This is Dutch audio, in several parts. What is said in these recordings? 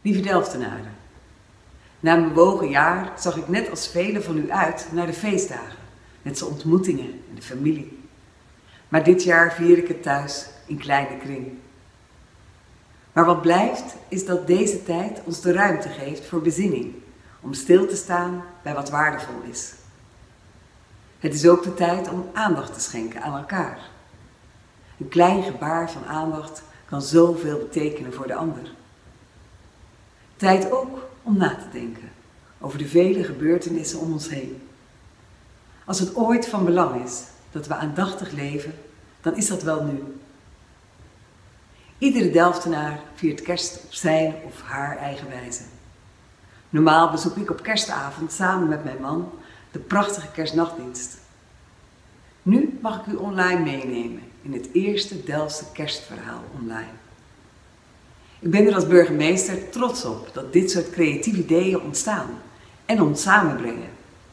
Lieve Delftenaren, na een bewogen jaar zag ik net als velen van u uit naar de feestdagen, met z'n ontmoetingen en de familie. Maar dit jaar vier ik het thuis in kleine kring. Maar wat blijft is dat deze tijd ons de ruimte geeft voor bezinning, om stil te staan bij wat waardevol is. Het is ook de tijd om aandacht te schenken aan elkaar. Een klein gebaar van aandacht kan zoveel betekenen voor de ander. Tijd ook om na te denken over de vele gebeurtenissen om ons heen. Als het ooit van belang is dat we aandachtig leven, dan is dat wel nu. Iedere Delftenaar viert kerst op zijn of haar eigen wijze. Normaal bezoek ik op kerstavond samen met mijn man de prachtige kerstnachtdienst. Nu mag ik u online meenemen in het eerste Delftse kerstverhaal online. Ik ben er als burgemeester trots op dat dit soort creatieve ideeën ontstaan en ons samenbrengen.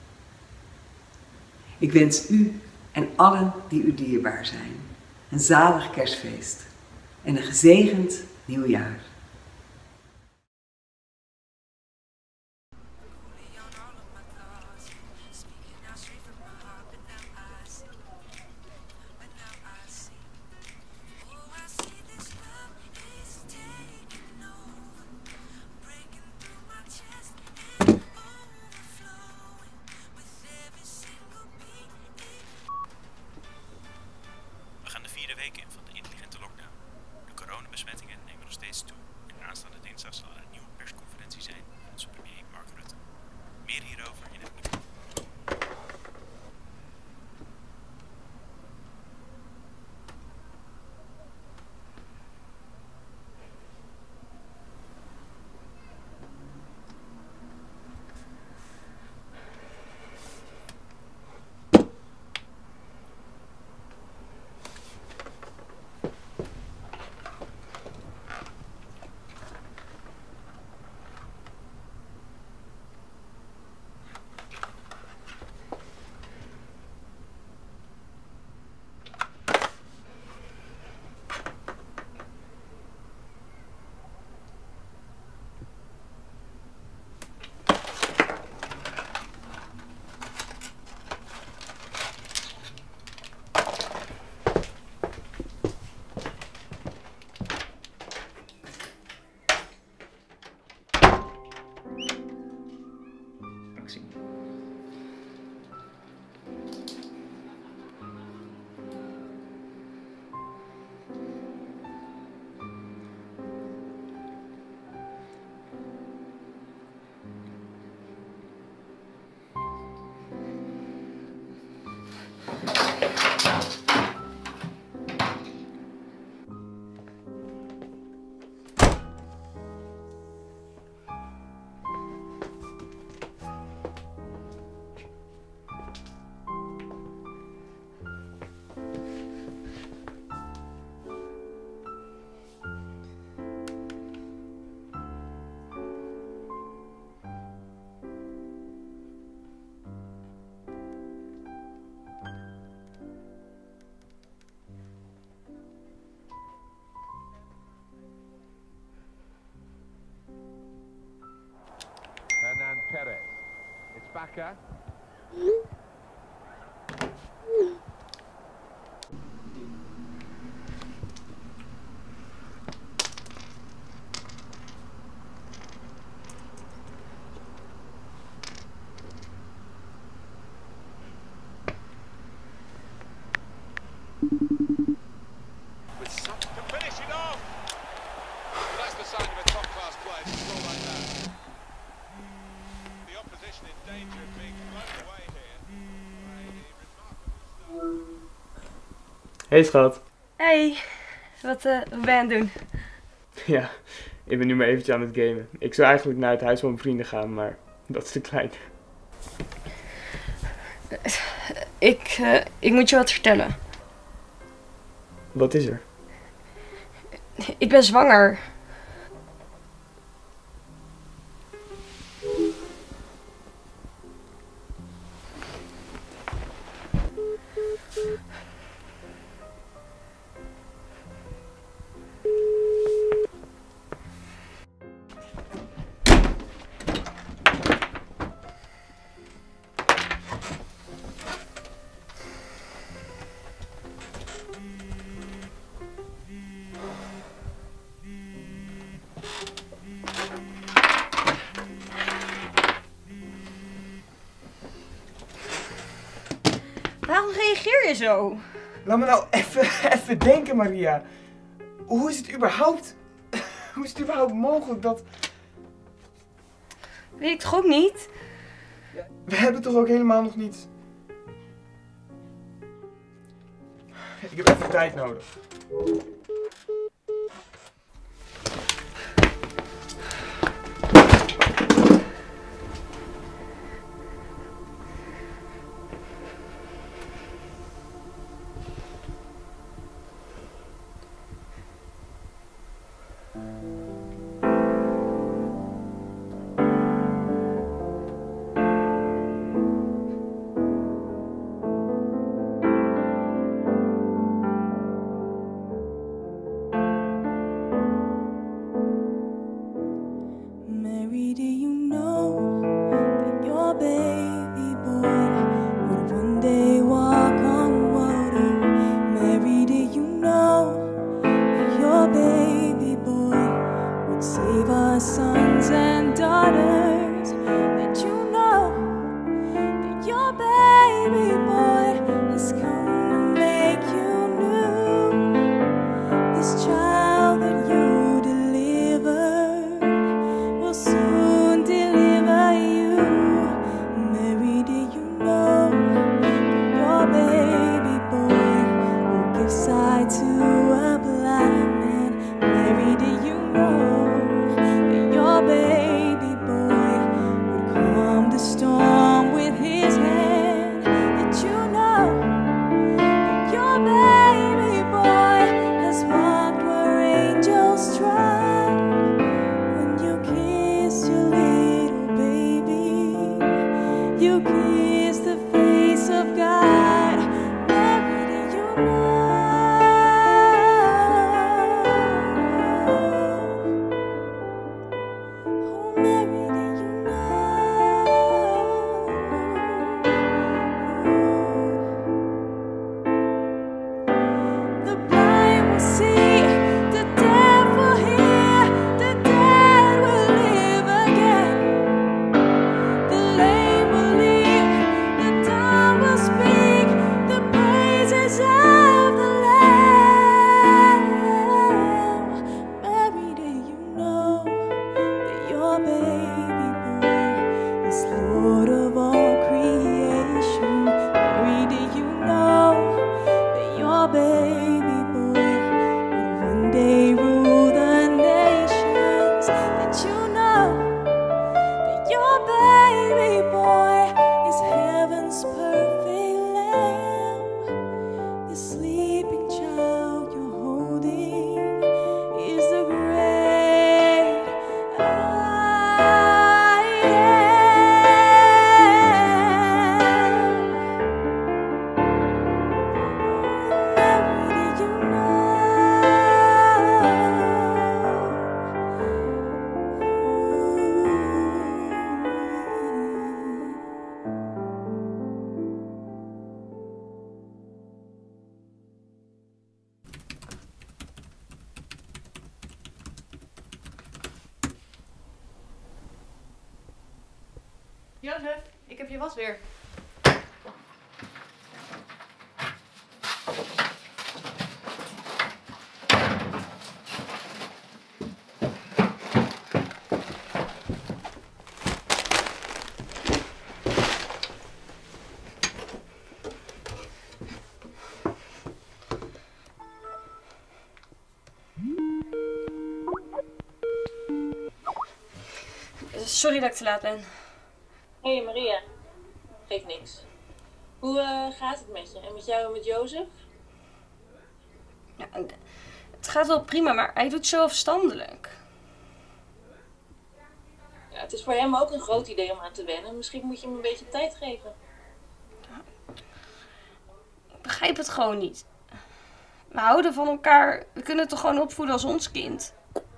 Ik wens u en allen die u dierbaar zijn een zalig kerstfeest en een gezegend nieuwjaar. We gaan de vierde week in van de intelligente lockdown. De coronabesmettingen nemen nog steeds toe en aanstaande dinsdag zal er een nieuwe persconferentie zijn van onze premier Mark Rutte. Meer hierover in het nieuws. Hernan Perez. It's Baka. With some to finish it off. Well, that's the sign of a top-class player to score like that. The opposition in danger of being blown away here. A remarkable start. Hey schat. Hey, wat ben je aan het doen? Ja, ik ben nu maar eventjes aan het gamen. Ik zou eigenlijk naar het huis van mijn vrienden gaan, maar dat is te klein. Ik moet je wat vertellen. Wat is er? Ik ben zwanger. reageer je zo? Laat me nou even denken, Maria. Hoe is het überhaupt mogelijk dat... Weet ik toch ook niet? We hebben toch ook helemaal nog niet... Ik heb even tijd nodig. Sons and daughters, that you know that your baby boy has come to make you new. This child that you delivered will soon deliver you. Mary, do you know that your baby boy will give sight to a blind man? Mary, do you know your baby boy would calm the storm with his hand? That you know that your baby boy has walked where angels trod. When you kissed your little baby, you kissed the face of God. Mary, did you know? Jozef, ik heb je was weer. Sorry dat ik te laat ben. Hey Maria, geeft niks. Hoe gaat het met je? En met jou en met Jozef? Ja, het gaat wel prima, maar hij doet zo afstandelijk. Ja, het is voor hem ook een groot idee om aan te wennen. Misschien moet je hem een beetje tijd geven. Ik begrijp het gewoon niet. We houden van elkaar. We kunnen het toch gewoon opvoeden als ons kind.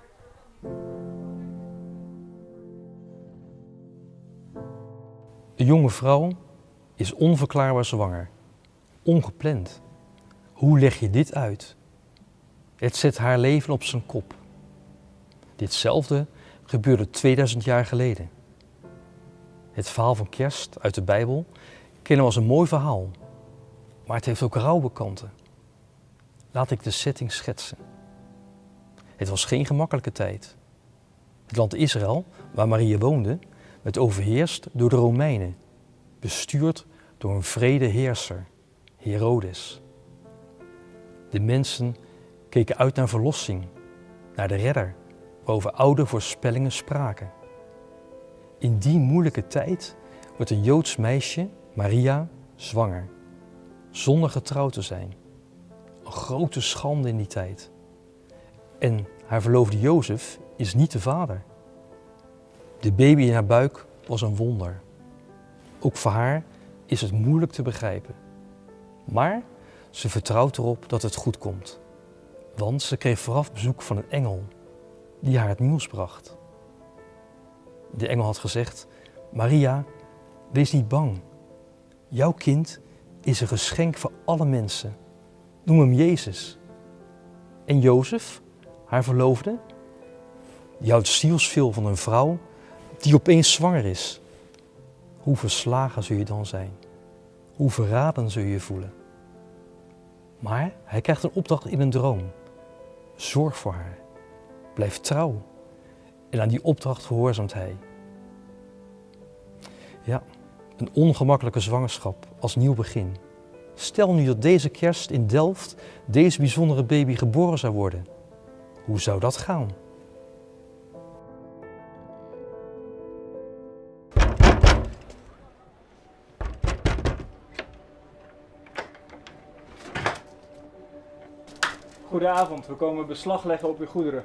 De jonge vrouw is onverklaarbaar zwanger. Ongepland. Hoe leg je dit uit? Het zet haar leven op zijn kop. Ditzelfde gebeurde 2000 jaar geleden. Het verhaal van kerst uit de Bijbel kennen we als een mooi verhaal. Maar het heeft ook rauwe kanten. Laat ik de setting schetsen. Het was geen gemakkelijke tijd. Het land Israël, waar Maria woonde, werd overheerst door de Romeinen, bestuurd door een wrede heerser, Herodes. De mensen keken uit naar verlossing, naar de redder, waarover oude voorspellingen spraken. In die moeilijke tijd wordt een Joods meisje, Maria, zwanger, zonder getrouwd te zijn. Een grote schande in die tijd. En haar verloofde Jozef is niet de vader. De baby in haar buik was een wonder. Ook voor haar is het moeilijk te begrijpen. Maar ze vertrouwt erop dat het goed komt. Want ze kreeg vooraf bezoek van een engel die haar het nieuws bracht. De engel had gezegd: Maria, wees niet bang. Jouw kind is een geschenk voor alle mensen. Noem hem Jezus. En Jozef, haar verloofde, die houdt zielsveel van een vrouw die opeens zwanger is. Hoe verslagen zul je dan zijn? Hoe verraden zul je je voelen? Maar hij krijgt een opdracht in een droom. Zorg voor haar. Blijf trouw. En aan die opdracht gehoorzaamt hij. Ja, een ongemakkelijke zwangerschap als nieuw begin. Stel nu dat deze kerst in Delft deze bijzondere baby geboren zou worden. Hoe zou dat gaan? Goedenavond, we komen beslag leggen op uw goederen.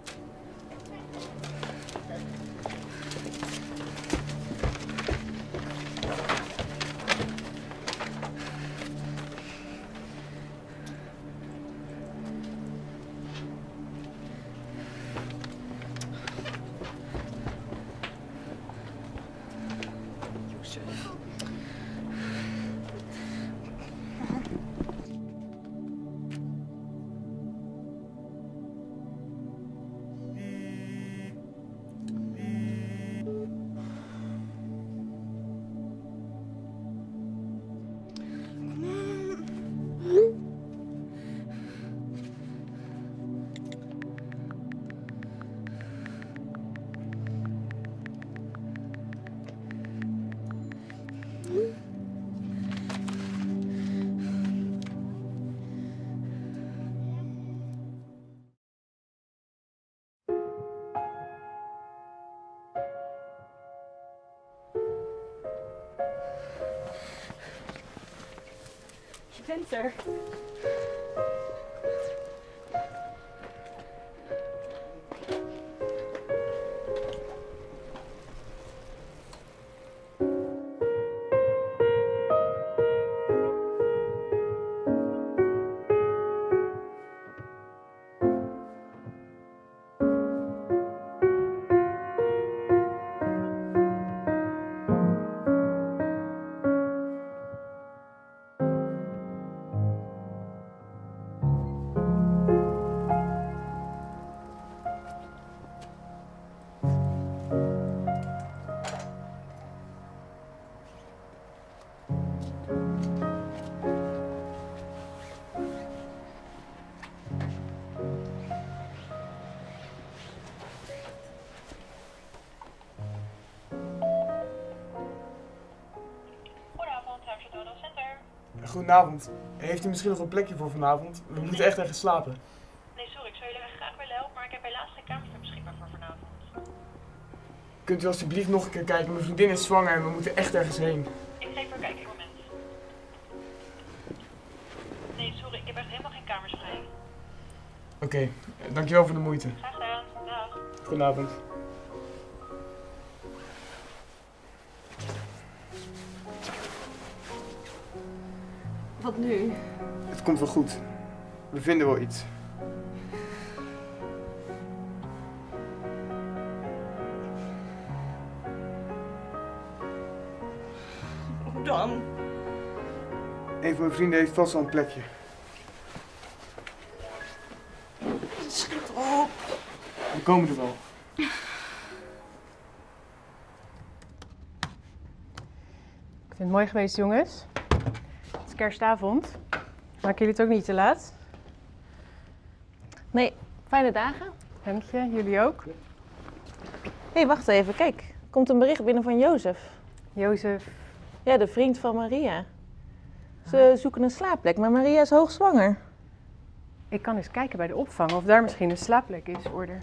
Je bent er. Goedenavond. Heeft u misschien nog een plekje voor vanavond? We moeten echt ergens slapen. Nee, sorry, ik zou jullie echt graag willen helpen, maar ik heb helaas geen kamers meer beschikbaar voor vanavond. Kunt u alsjeblieft nog een keer kijken? Mijn vriendin is zwanger en we moeten echt ergens heen. Ik ga even kijken, een moment. Nee, sorry, ik heb echt helemaal geen kamers vrij. Oké, dankjewel voor de moeite. Graag gedaan, dag. Goedenavond. Wat nu? Het komt wel goed. We vinden wel iets. Hoe dan? Een van mijn vrienden heeft vast al een plekje. Schiet op. We komen er wel. Ik vind het mooi geweest, jongens. Als ik kerstavond. Maken jullie het ook niet te laat? Nee, fijne dagen. Dank je, jullie ook. Hé, wacht even, kijk. Er komt een bericht binnen van Jozef. Jozef? Ja, de vriend van Maria. Ze zoeken een slaapplek, maar Maria is hoogzwanger. Ik kan eens kijken bij de opvang of daar misschien een slaapplek is, Order.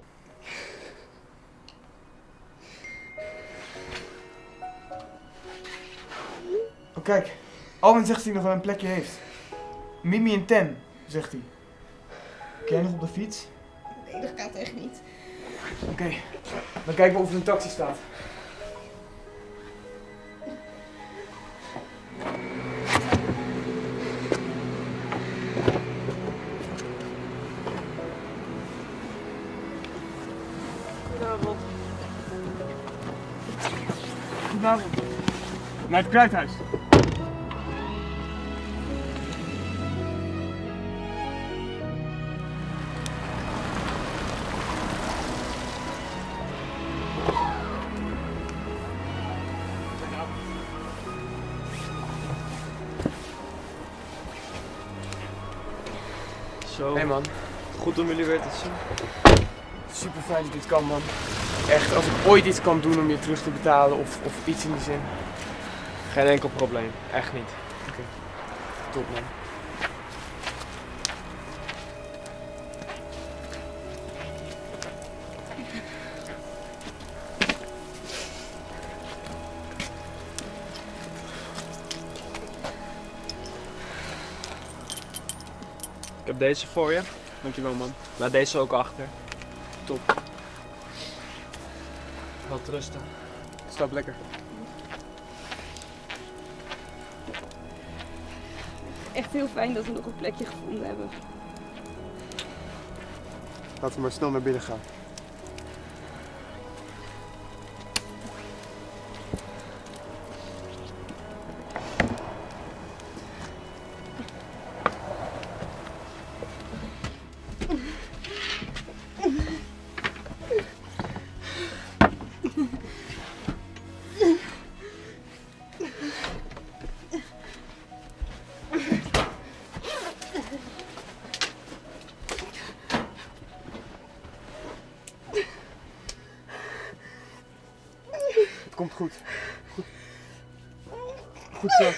Oh kijk, Alwin zegt dat hij nog wel een plekje heeft. Mimi en Ten, zegt hij. Kun jij nog op de fiets? Nee, dat gaat echt niet. Oké, dan kijken we of er een taxi staat. Goedenavond. Goedenavond. Naar het kruidhuis. Zo. Hey man, goed om jullie weer te zien. Super fijn dat dit kan, man. Echt, als ik ooit iets kan doen om je terug te betalen of iets in die zin. Geen enkel probleem, echt niet. Oké, top man. Ik heb deze voor je. Dankjewel man. Laat deze ook achter. Top. Wel rusten. Slaap lekker. Echt heel fijn dat we nog een plekje gevonden hebben. Laten we maar snel naar binnen gaan. Het komt goed. Goed. Goed zo.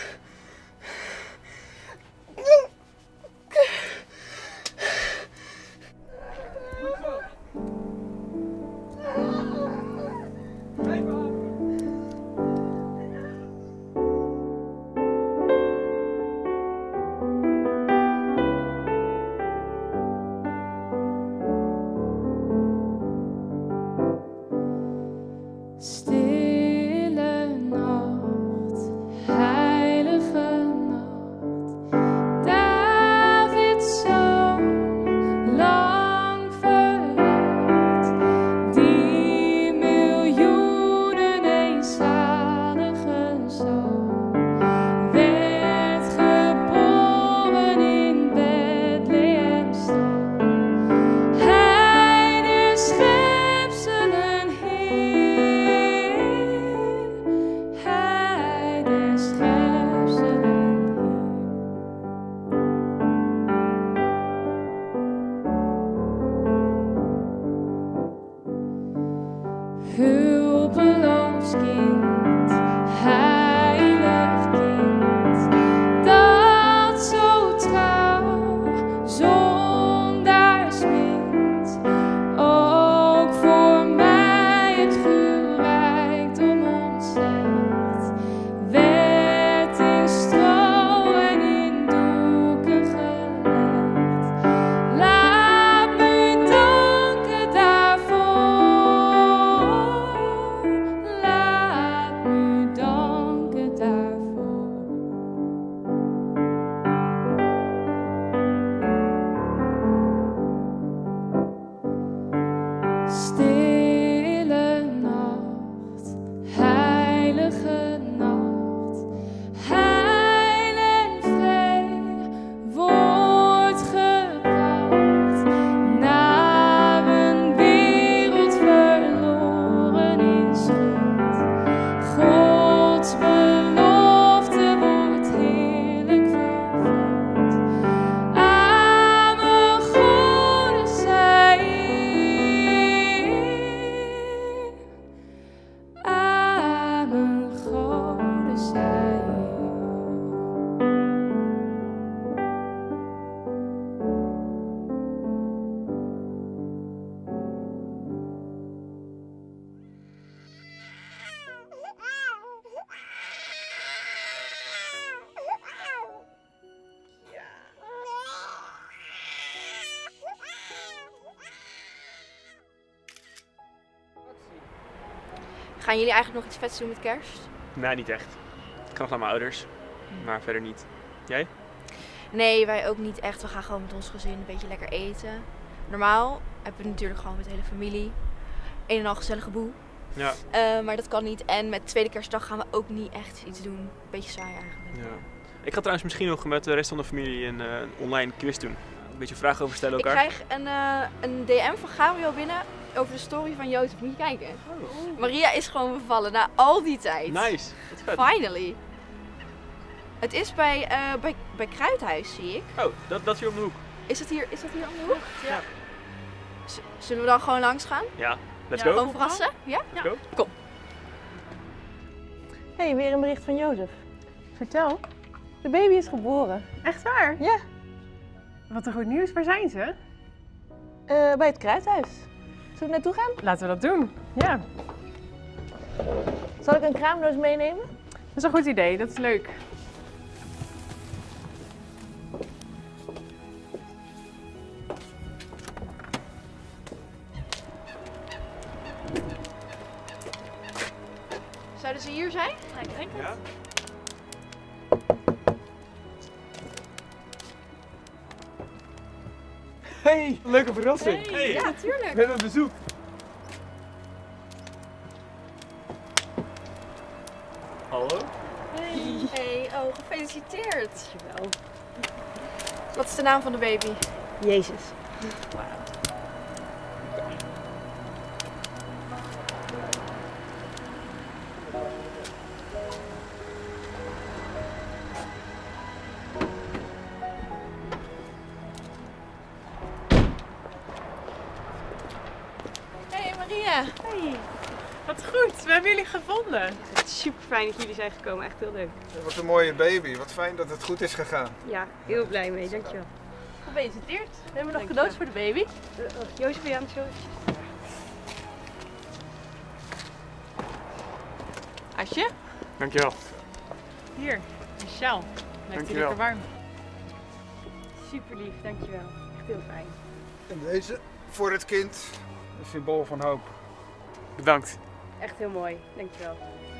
Stille nacht, heilige nacht, Davids zoon, lang verwacht, die miljoenen eenzalige zoon, werd geboren in Bethlehemstal. Hij de schepselen Hij des schepselen hulpeloos kind, heilig kind, dat zo trouw zondaars mint, ook voor mij het guurrijkdom ontzegt, werd in stro en in doeken gelegd. Laat me danken daarvoor, laat Gaan jullie eigenlijk nog iets vets doen met kerst? Nee, niet echt. Ik ga nog naar mijn ouders, maar verder niet. Jij? Nee, wij ook niet echt. We gaan gewoon met ons gezin een beetje lekker eten. Normaal hebben we natuurlijk gewoon met de hele familie. Een en al gezellige boel. Ja. Maar dat kan niet. En met tweede kerstdag gaan we ook niet echt iets doen. Beetje saai eigenlijk. Ja. Ik ga trouwens misschien nog met de rest van de familie een online quiz doen. Een beetje vragen over stellen elkaar. Ik krijg een DM van Gabriel binnen over de story van Jozef. Moet je kijken. Maria is gewoon bevallen na al die tijd. Nice. Wat vet. Finally. Het is bij Kruidhuis, zie ik. Oh, dat is hier om de hoek. Is dat hier om de hoek? Ja. Zullen we dan gewoon langs gaan? Ja, let's go. Gewoon verrassen? Ja? Let's go. Kom. Hey, weer een bericht van Jozef. Vertel. De baby is geboren. Echt waar? Ja. Wat een goed nieuws. Waar zijn ze? Bij het Kruidhuis. Zullen we naartoe gaan? Laten we dat doen. Ja. Zal ik een kraamdoos meenemen? Dat is een goed idee. Dat is leuk. Zouden ze hier zijn? Ja, ik denk het. Ja? Hey, leuke verrassing. Hey. Ja, tuurlijk. We hebben een bezoek. Hallo? Hey, oh, gefeliciteerd. Dankjewel. Wat is de naam van de baby? Jezus. Hey Maria. Hey. Wat goed. We hebben jullie gevonden. Het is super fijn dat jullie zijn gekomen. Echt heel leuk. Wat een mooie baby. Wat fijn dat het goed is gegaan. Ja, heel blij mee. Dankjewel. Gefeliciteerd. We hebben nog cadeaus voor de baby. Jozef, wil je aan het show? Asje? Dankjewel. Hier. Een sjaal. Blijft hij Dankjewel. lekker warm. Super lief, dankjewel. Echt heel fijn. En deze voor het kind. Een symbool van hoop. Bedankt. Echt heel mooi. Dankjewel.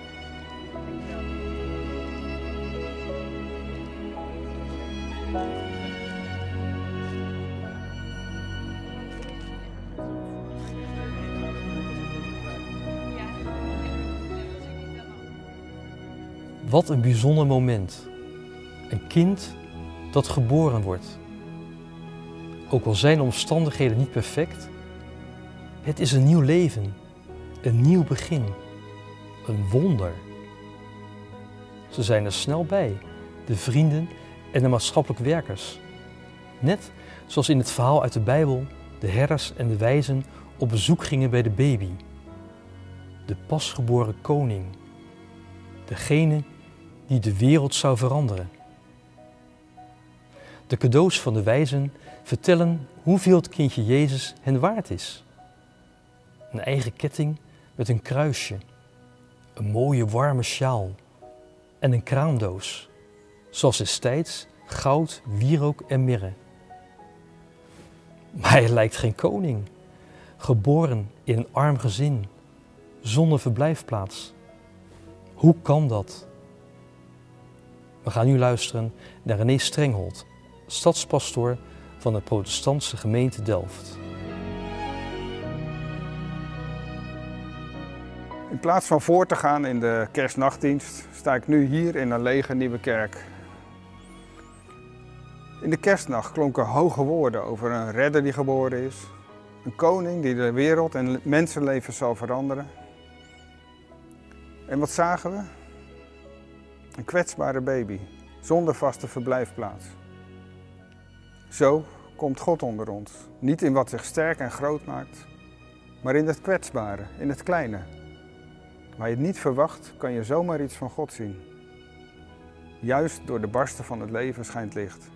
Wat een bijzonder moment. Een kind dat geboren wordt. Ook al zijn de omstandigheden niet perfect, het is een nieuw leven, een nieuw begin, een wonder. Ze zijn er snel bij, de vrienden en de maatschappelijk werkers. Net zoals in het verhaal uit de Bijbel de herders en de wijzen op bezoek gingen bij de baby. De pasgeboren koning. Degene die de wereld zou veranderen. De cadeaus van de wijzen vertellen hoeveel het kindje Jezus hen waard is. Een eigen ketting met een kruisje, een mooie warme sjaal en een kraamdoos, zoals destijds goud, wierook en mirre. Maar hij lijkt geen koning, geboren in een arm gezin, zonder verblijfplaats. Hoe kan dat? We gaan nu luisteren naar René Strenghold, stadspastoor van de protestantse gemeente Delft. In plaats van voor te gaan in de kerstnachtdienst sta ik nu hier in een lege nieuwe kerk. In de kerstnacht klonken hoge woorden over een redder die geboren is. Een koning die de wereld en mensenlevens zal veranderen. En wat zagen we? Een kwetsbare baby, zonder vaste verblijfplaats. Zo komt God onder ons. Niet in wat zich sterk en groot maakt, maar in het kwetsbare, in het kleine. Waar je het niet verwacht, kan je zomaar iets van God zien. Juist door de barsten van het leven schijnt licht.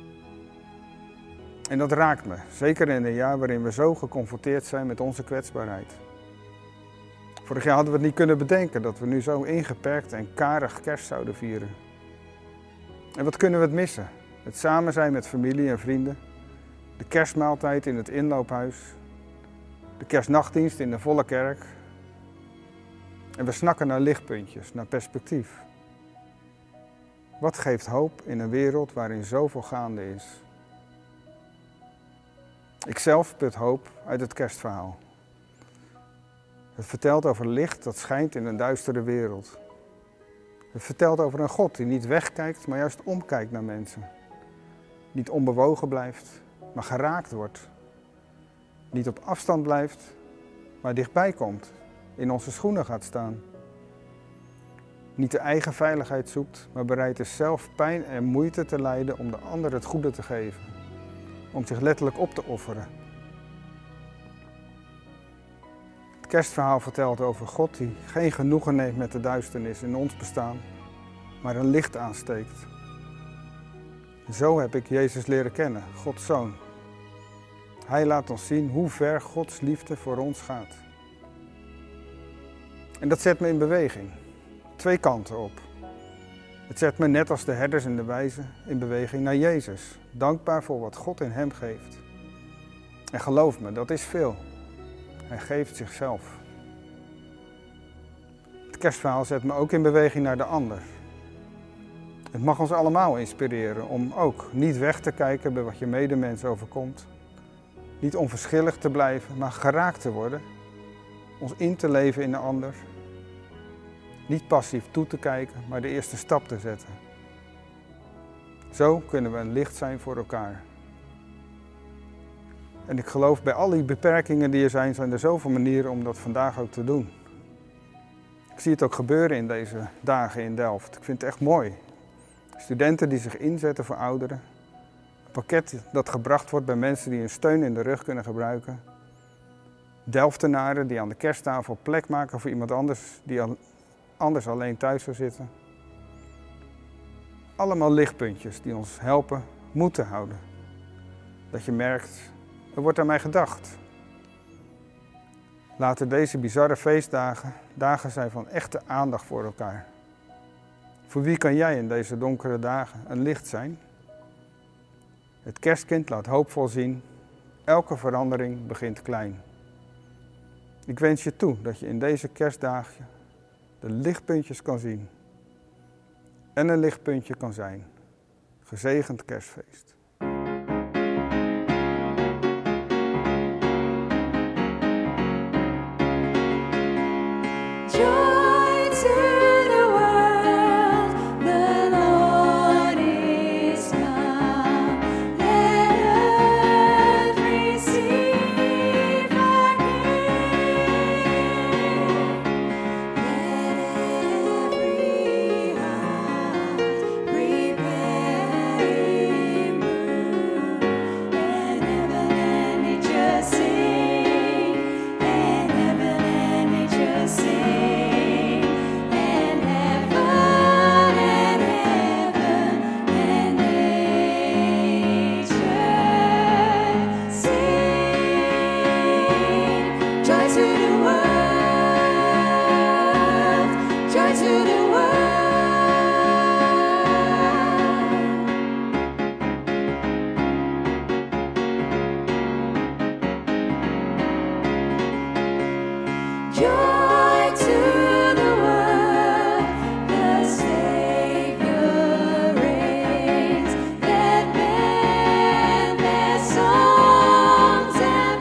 En dat raakt me, zeker in een jaar waarin we zo geconfronteerd zijn met onze kwetsbaarheid. Vorig jaar hadden we het niet kunnen bedenken dat we nu zo ingeperkt en karig kerst zouden vieren. En wat kunnen we het missen? Het samen zijn met familie en vrienden, de kerstmaaltijd in het inloophuis, de kerstnachtdienst in de volle kerk. En we snakken naar lichtpuntjes, naar perspectief. Wat geeft hoop in een wereld waarin zoveel gaande is? Ikzelf put hoop uit het kerstverhaal. Het vertelt over licht dat schijnt in een duistere wereld. Het vertelt over een God die niet wegkijkt, maar juist omkijkt naar mensen. Niet onbewogen blijft, maar geraakt wordt. Niet op afstand blijft, maar dichtbij komt, in onze schoenen gaat staan. Niet de eigen veiligheid zoekt, maar bereid is zelf pijn en moeite te lijden om de ander het goede te geven. Om zich letterlijk op te offeren. Het kerstverhaal vertelt over God die geen genoegen neemt met de duisternis in ons bestaan, maar een licht aansteekt. Zo heb ik Jezus leren kennen, Gods Zoon. Hij laat ons zien hoe ver Gods liefde voor ons gaat. En dat zet me in beweging. Twee kanten op. Het zet me net als de herders en de wijzen in beweging naar Jezus. Dankbaar voor wat God in hem geeft. En geloof me, dat is veel. Hij geeft zichzelf. Het kerstverhaal zet me ook in beweging naar de ander. Het mag ons allemaal inspireren om ook niet weg te kijken bij wat je medemens overkomt. Niet onverschillig te blijven, maar geraakt te worden. Ons in te leven in de ander. Niet passief toe te kijken, maar de eerste stap te zetten. Zo kunnen we een licht zijn voor elkaar. En ik geloof bij al die beperkingen die er zijn er zoveel manieren om dat vandaag ook te doen. Ik zie het ook gebeuren in deze dagen in Delft. Ik vind het echt mooi. Studenten die zich inzetten voor ouderen. Een pakket dat gebracht wordt bij mensen die een steun in de rug kunnen gebruiken. Delftenaren die aan de kersttafel plek maken voor iemand anders die anders alleen thuis zou zitten. Allemaal lichtpuntjes die ons helpen moed te houden. Dat je merkt, er wordt aan mij gedacht. Laten deze bizarre feestdagen dagen zijn van echte aandacht voor elkaar. Voor wie kan jij in deze donkere dagen een licht zijn? Het kerstkind laat hoopvol zien, elke verandering begint klein. Ik wens je toe dat je in deze kerstdagen de lichtpuntjes kan zien. En een lichtpuntje kan zijn. Gezegend kerstfeest. Joy to the world, the Lord is come. Let earth receive our King. Let every heart prepare Him room, and heaven and nature sing, and heaven and nature sing. Joy to the world, the Savior reigns. Let men their songs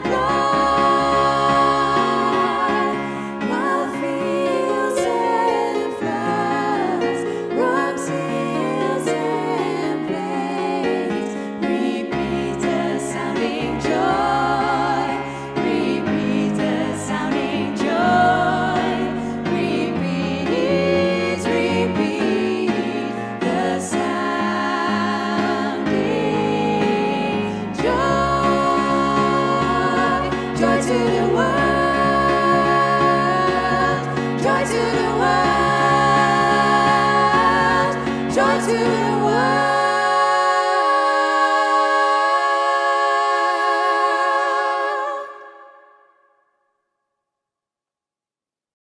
employ, while fields and floods, rocks, hills and plains repeat a sounding joy, repeat a sounding joy. Joy to the world, joy to the world, joy to the world.